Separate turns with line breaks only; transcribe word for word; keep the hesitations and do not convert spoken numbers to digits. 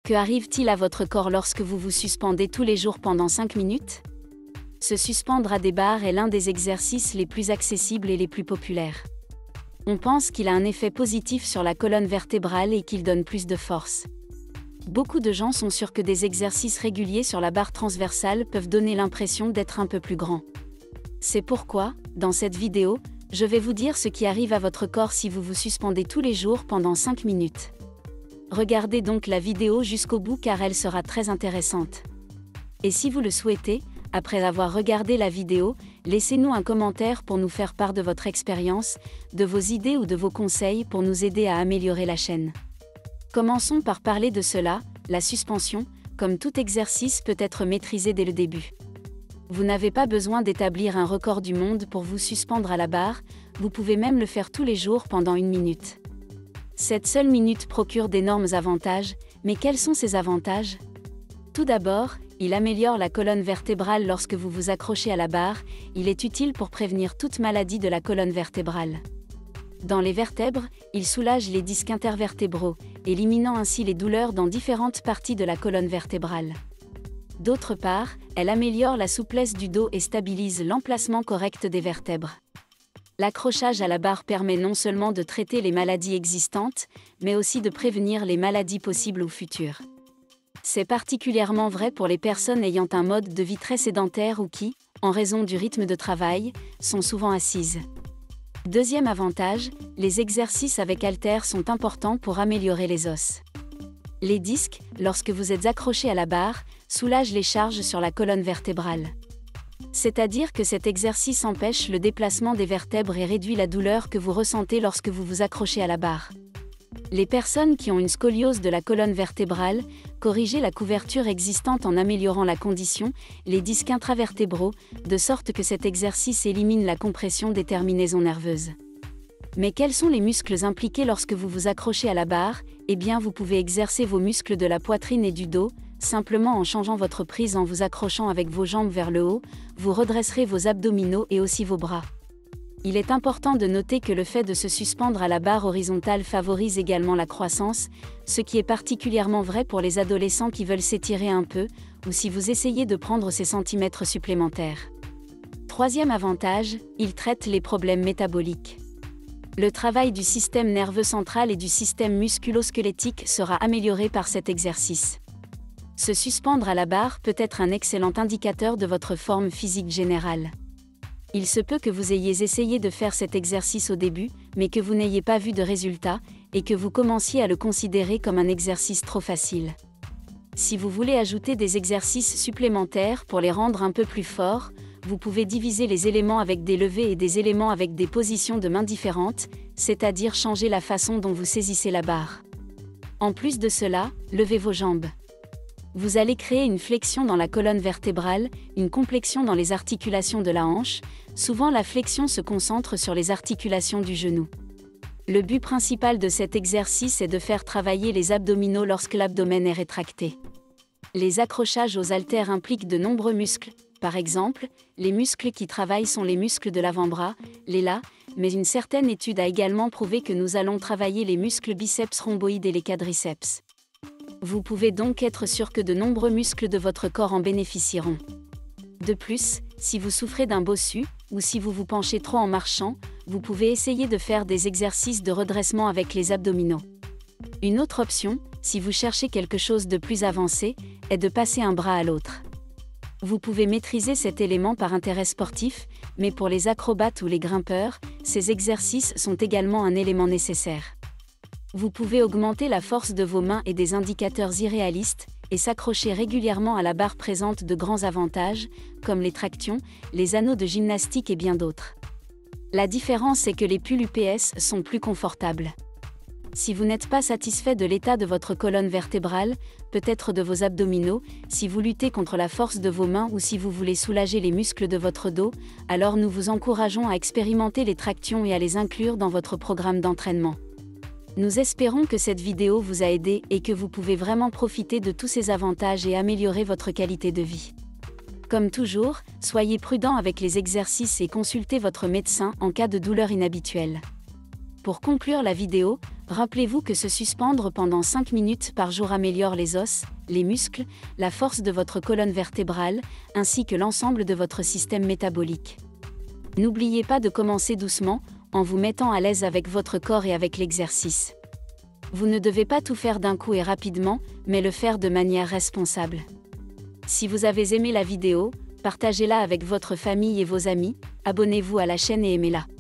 Que arrive-t-il à votre corps lorsque vous vous suspendez tous les jours pendant cinq minutes? Se suspendre à des barres est l'un des exercices les plus accessibles et les plus populaires. On pense qu'il a un effet positif sur la colonne vertébrale et qu'il donne plus de force. Beaucoup de gens sont sûrs que des exercices réguliers sur la barre transversale peuvent donner l'impression d'être un peu plus grand. C'est pourquoi, dans cette vidéo, je vais vous dire ce qui arrive à votre corps si vous vous suspendez tous les jours pendant cinq minutes. Regardez donc la vidéo jusqu'au bout car elle sera très intéressante. Et si vous le souhaitez, après avoir regardé la vidéo, laissez-nous un commentaire pour nous faire part de votre expérience, de vos idées ou de vos conseils pour nous aider à améliorer la chaîne. Commençons par parler de cela. La suspension, comme tout exercice, peut être maîtrisée dès le début. Vous n'avez pas besoin d'établir un record du monde pour vous suspendre à la barre, vous pouvez même le faire tous les jours pendant une minute. Cette seule minute procure d'énormes avantages, mais quels sont ces avantages? Tout d'abord, il améliore la colonne vertébrale lorsque vous vous accrochez à la barre, il est utile pour prévenir toute maladie de la colonne vertébrale. Dans les vertèbres, il soulage les disques intervertébraux, éliminant ainsi les douleurs dans différentes parties de la colonne vertébrale. D'autre part, elle améliore la souplesse du dos et stabilise l'emplacement correct des vertèbres. L'accrochage à la barre permet non seulement de traiter les maladies existantes, mais aussi de prévenir les maladies possibles ou futures. C'est particulièrement vrai pour les personnes ayant un mode de vie très sédentaire ou qui, en raison du rythme de travail, sont souvent assises. Deuxième avantage, les exercices avec haltères sont importants pour améliorer les os. Les disques, lorsque vous êtes accroché à la barre, soulagent les charges sur la colonne vertébrale. C'est-à-dire que cet exercice empêche le déplacement des vertèbres et réduit la douleur que vous ressentez lorsque vous vous accrochez à la barre. Les personnes qui ont une scoliose de la colonne vertébrale, corrigez la couverture existante en améliorant la condition, les disques intravertébraux, de sorte que cet exercice élimine la compression des terminaisons nerveuses. Mais quels sont les muscles impliqués lorsque vous vous accrochez à la barre? Eh bien, vous pouvez exercer vos muscles de la poitrine et du dos, simplement en changeant votre prise en vous accrochant avec vos jambes vers le haut, vous redresserez vos abdominaux et aussi vos bras. Il est important de noter que le fait de se suspendre à la barre horizontale favorise également la croissance, ce qui est particulièrement vrai pour les adolescents qui veulent s'étirer un peu, ou si vous essayez de prendre ces centimètres supplémentaires. Troisième avantage, il traite les problèmes métaboliques. Le travail du système nerveux central et du système musculo-squelettique sera amélioré par cet exercice. Se suspendre à la barre peut être un excellent indicateur de votre forme physique générale. Il se peut que vous ayez essayé de faire cet exercice au début, mais que vous n'ayez pas vu de résultat, et que vous commenciez à le considérer comme un exercice trop facile. Si vous voulez ajouter des exercices supplémentaires pour les rendre un peu plus forts, vous pouvez diviser les éléments avec des levées et des éléments avec des positions de mains différentes, c'est-à-dire changer la façon dont vous saisissez la barre. En plus de cela, levez vos jambes. Vous allez créer une flexion dans la colonne vertébrale, une complexion dans les articulations de la hanche. Souvent la flexion se concentre sur les articulations du genou. Le but principal de cet exercice est de faire travailler les abdominaux lorsque l'abdomen est rétracté. Les accrochages aux haltères impliquent de nombreux muscles. Par exemple, les muscles qui travaillent sont les muscles de l'avant-bras, les lats, mais une certaine étude a également prouvé que nous allons travailler les muscles biceps rhomboïdes et les quadriceps. Vous pouvez donc être sûr que de nombreux muscles de votre corps en bénéficieront. De plus, si vous souffrez d'un bossu, ou si vous vous penchez trop en marchant, vous pouvez essayer de faire des exercices de redressement avec les abdominaux. Une autre option, si vous cherchez quelque chose de plus avancé, est de passer un bras à l'autre. Vous pouvez maîtriser cet élément par intérêt sportif, mais pour les acrobates ou les grimpeurs, ces exercices sont également un élément nécessaire. Vous pouvez augmenter la force de vos mains et des indicateurs irréalistes, et s'accrocher régulièrement à la barre présente de grands avantages, comme les tractions, les anneaux de gymnastique et bien d'autres. La différence est que les pulls U P S sont plus confortables. Si vous n'êtes pas satisfait de l'état de votre colonne vertébrale, peut-être de vos abdominaux, si vous luttez contre la force de vos mains ou si vous voulez soulager les muscles de votre dos, alors nous vous encourageons à expérimenter les tractions et à les inclure dans votre programme d'entraînement. Nous espérons que cette vidéo vous a aidé et que vous pouvez vraiment profiter de tous ces avantages et améliorer votre qualité de vie. Comme toujours, soyez prudent avec les exercices et consultez votre médecin en cas de douleur inhabituelle. Pour conclure la vidéo, rappelez-vous que se suspendre pendant cinq minutes par jour améliore les os, les muscles, la force de votre colonne vertébrale, ainsi que l'ensemble de votre système métabolique. N'oubliez pas de commencer doucement, en vous mettant à l'aise avec votre corps et avec l'exercice. Vous ne devez pas tout faire d'un coup et rapidement, mais le faire de manière responsable. Si vous avez aimé la vidéo, partagez-la avec votre famille et vos amis, abonnez-vous à la chaîne et aimez-la.